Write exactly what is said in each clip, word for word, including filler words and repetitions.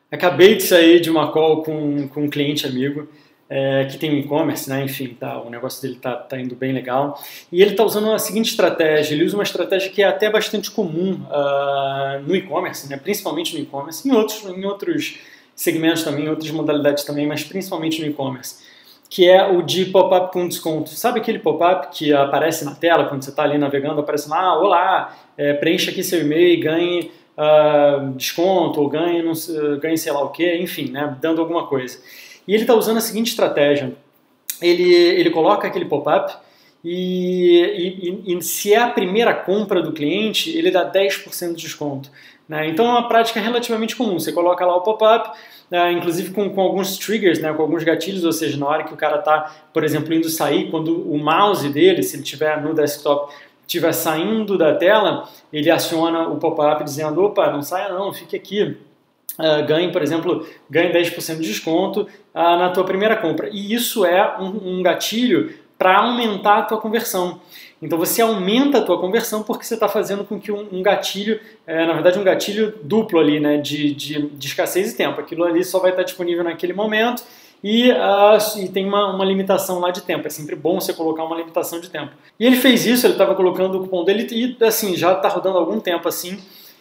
Acabei de sair de uma call com, com um cliente amigo é, que tem um e-commerce, né? Enfim, tá, o negócio dele tá, tá indo bem legal. E ele está usando a seguinte estratégia, ele usa uma estratégia que é até bastante comum uh, no e-commerce, né? Principalmente no e-commerce, em outros, em outros segmentos também, em outras modalidades também, mas principalmente no e-commerce, que é o de pop-up com desconto. Sabe aquele pop-up que aparece na tela quando você está ali navegando, aparece lá, ah, olá, é, preencha aqui seu e-mail e ganhe Uh, desconto, ou ganhe, não, ganhe sei lá o que, enfim, né, dando alguma coisa. E ele está usando a seguinte estratégia, ele, ele coloca aquele pop-up e, e, e se é a primeira compra do cliente, ele dá dez por cento de desconto. Né? Então é uma prática relativamente comum, você coloca lá o pop-up, uh, inclusive com, com alguns triggers, né, com alguns gatilhos, ou seja, na hora que o cara está, por exemplo, indo sair, quando o mouse dele, se ele estiver no desktop, estiver saindo da tela, ele aciona o pop-up dizendo, opa, não saia não, fique aqui, uh, ganhe, por exemplo, ganhe dez por cento de desconto uh, na tua primeira compra. E isso é um, um gatilho para aumentar a tua conversão. Então você aumenta a tua conversão porque você está fazendo com que um, um gatilho, é, na verdade um gatilho duplo ali, né, de, de, de escassez e tempo. Aquilo ali só vai estar disponível naquele momento, E, uh, e tem uma, uma limitação lá de tempo, é sempre bom você colocar uma limitação de tempo. E ele fez isso, ele estava colocando o cupom dele e assim, já está rodando há algum tempo assim,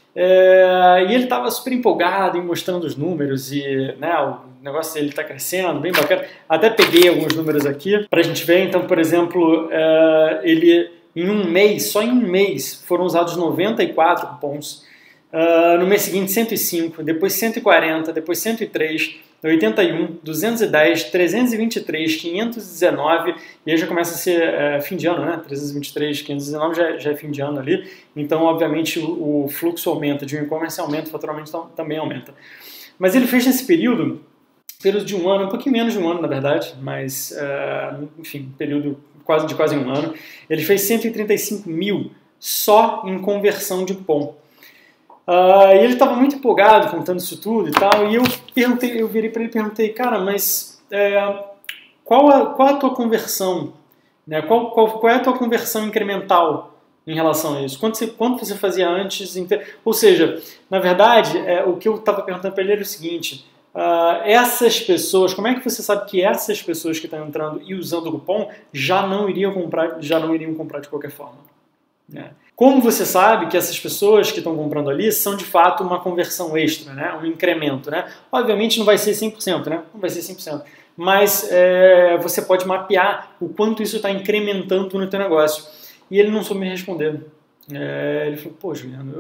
é, e ele estava super empolgado em mostrando os números e né, o negócio dele está crescendo, bem bacana. Até peguei alguns números aqui para a gente ver, então por exemplo, é, ele em um mês, só em um mês, foram usados noventa e quatro cupons, uh, no mês seguinte cento e cinco, depois cento e quarenta, depois cento e três, oitenta e um, duzentos e dez, trezentos e vinte e três, quinhentos e dezenove, e aí já começa a ser é, fim de ano, né? trezentos e vinte e três, quinhentos e dezenove já, já é fim de ano ali, então obviamente o, o fluxo aumenta, de um e-commerce aumenta, o faturamento também aumenta. Mas ele fez nesse período, período de um ano, um pouquinho menos de um ano na verdade, mas é, enfim, período quase, de quase um ano, ele fez cento e trinta e cinco mil só em conversão de cupom. Uh, e ele estava muito empolgado contando isso tudo e tal, e eu perguntei, eu virei para ele e perguntei, cara, mas é, qual, a, qual a tua conversão? Né? Qual, qual, qual é a tua conversão incremental em relação a isso? Quanto você, quanto você fazia antes? Ou seja, na verdade, é, o que eu estava perguntando para ele era o seguinte, uh, essas pessoas, como é que você sabe que essas pessoas que estão entrando e usando o cupom já não iriam comprar, já não iriam comprar de qualquer forma? Né? Como você sabe que essas pessoas que estão comprando ali são de fato uma conversão extra, né? Um incremento, né? Obviamente não vai ser cem por cento, né? Não vai ser cem por cento, mas é, você pode mapear o quanto isso está incrementando no teu negócio. E ele não soube me responder. É, ele falou, pô, Juliano,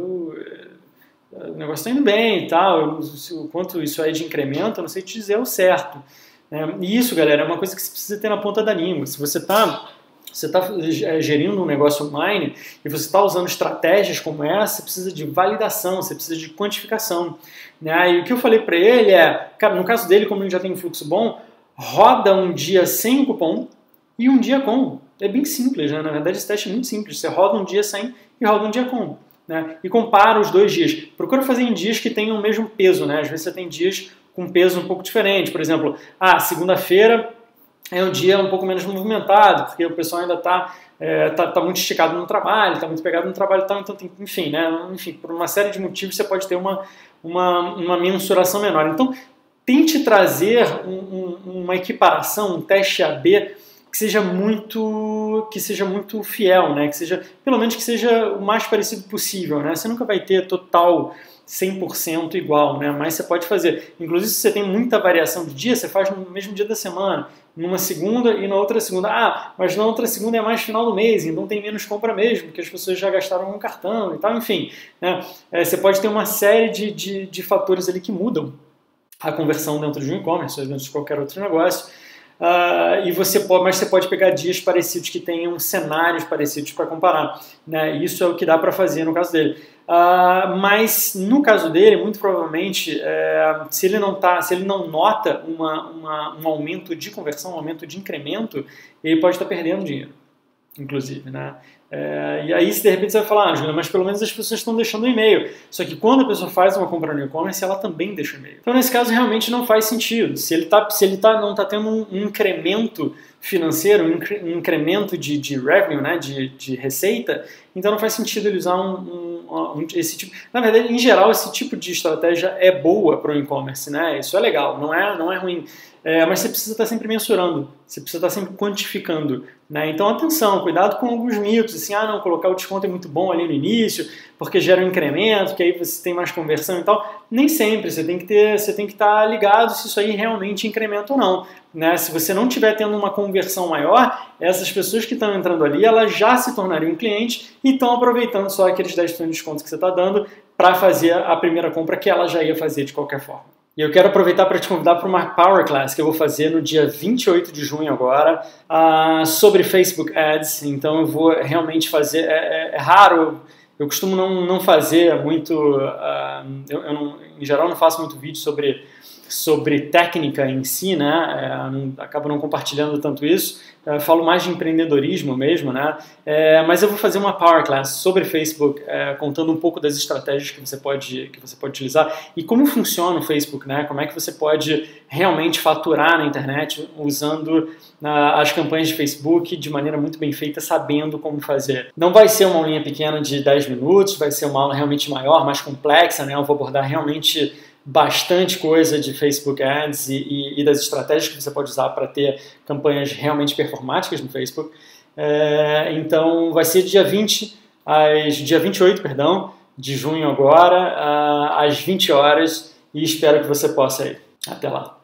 eu, o negócio está indo bem e tal, eu, o quanto isso é de incremento, eu não sei te dizer o certo. É, e isso, galera, é uma coisa que você precisa ter na ponta da língua. Se você está... Você está gerindo um negócio online e você está usando estratégias como essa, você precisa de validação, você precisa de quantificação. Né? E o que eu falei para ele é, cara, no caso dele, como ele já tem um fluxo bom, roda um dia sem o cupom e um dia com. É bem simples, né? Na verdade esse teste é muito simples. Você roda um dia sem e roda um dia com. Né? E compara os dois dias. Procura fazer em dias que tenham o mesmo peso. Né? Às vezes você tem dias com peso um pouco diferente. Por exemplo, ah, segunda-feira é um dia um pouco menos movimentado, porque o pessoal ainda está é, tá, tá muito esticado no trabalho, está muito pegado no trabalho e tal, então tem, enfim, né, enfim, por uma série de motivos você pode ter uma, uma, uma mensuração menor. Então, tente trazer um, um, uma equiparação, um teste A B que seja muito, que seja muito fiel, né, que seja, pelo menos que seja o mais parecido possível, né, você nunca vai ter total cem por cento igual, né? Mas você pode fazer. Inclusive, se você tem muita variação de dia, você faz no mesmo dia da semana, numa segunda e na outra segunda. Ah, mas na outra segunda é mais final do mês, então tem menos compra mesmo, porque as pessoas já gastaram um cartão e tal, enfim. Né? É, você pode ter uma série de, de, de fatores ali que mudam a conversão dentro de um e-commerce, ou dentro de qualquer outro negócio. Uh, e você pode, mas você pode pegar dias parecidos que tenham cenários parecidos para comparar. Né? Isso é o que dá para fazer no caso dele. Uh, mas no caso dele, muito provavelmente, é, se, ele não tá, se ele não nota uma, uma, um aumento de conversão, um aumento de incremento, ele pode estar perdendo dinheiro, inclusive. Né? É, e aí, se de repente você vai falar, ah, Juliana, mas pelo menos as pessoas estão deixando o e-mail. Só que quando a pessoa faz uma compra no e-commerce, ela também deixa o e-mail. Então, nesse caso, realmente não faz sentido. Se ele, tá, se ele tá, não está tendo um, um incremento financeiro, um incremento de, de revenue, né, de, de receita, então não faz sentido ele usar um, um, um, esse tipo. Na verdade, em geral, esse tipo de estratégia é boa para o e-commerce, né? Isso é legal, não é, não é ruim. É, mas você precisa estar sempre mensurando, você precisa estar sempre quantificando, né? Então atenção, cuidado com alguns mitos, assim, ah não, colocar o desconto é muito bom ali no início, porque gera um incremento, que aí você tem mais conversão e tal. Nem sempre, você tem que ter, você tem que estar ligado se isso aí realmente incrementa ou não, né? Se você não estiver tendo uma conversão maior, essas pessoas que estão entrando ali, elas já se tornariam clientes e estão aproveitando só aqueles dez por cento de desconto que você está dando para fazer a primeira compra que ela já ia fazer de qualquer forma. E eu quero aproveitar para te convidar para uma Power Class que eu vou fazer no dia vinte e oito de junho agora, uh, sobre Facebook Ads. Então eu vou realmente fazer, é, é, é raro, eu costumo não, não fazer muito, uh, eu, eu não, em geral não faço muito vídeo sobre, sobre técnica em si, né? É, não, acabo não compartilhando tanto isso. Uh, falo mais de empreendedorismo mesmo, né? É, mas eu vou fazer uma Power Class sobre Facebook, é, contando um pouco das estratégias que você pode, que você pode utilizar e como funciona o Facebook, né? Como é que você pode realmente faturar na internet usando uh, as campanhas de Facebook de maneira muito bem feita, sabendo como fazer. Não vai ser uma aulinha pequena de dez minutos, vai ser uma aula realmente maior, mais complexa, né? Eu vou abordar realmente bastante coisa de Facebook Ads e, e, e das estratégias que você pode usar para ter campanhas realmente performáticas no Facebook. É, então vai ser dia vinte, às, dia vinte e oito, perdão, de junho agora, às vinte horas, e espero que você possa ir. Até lá.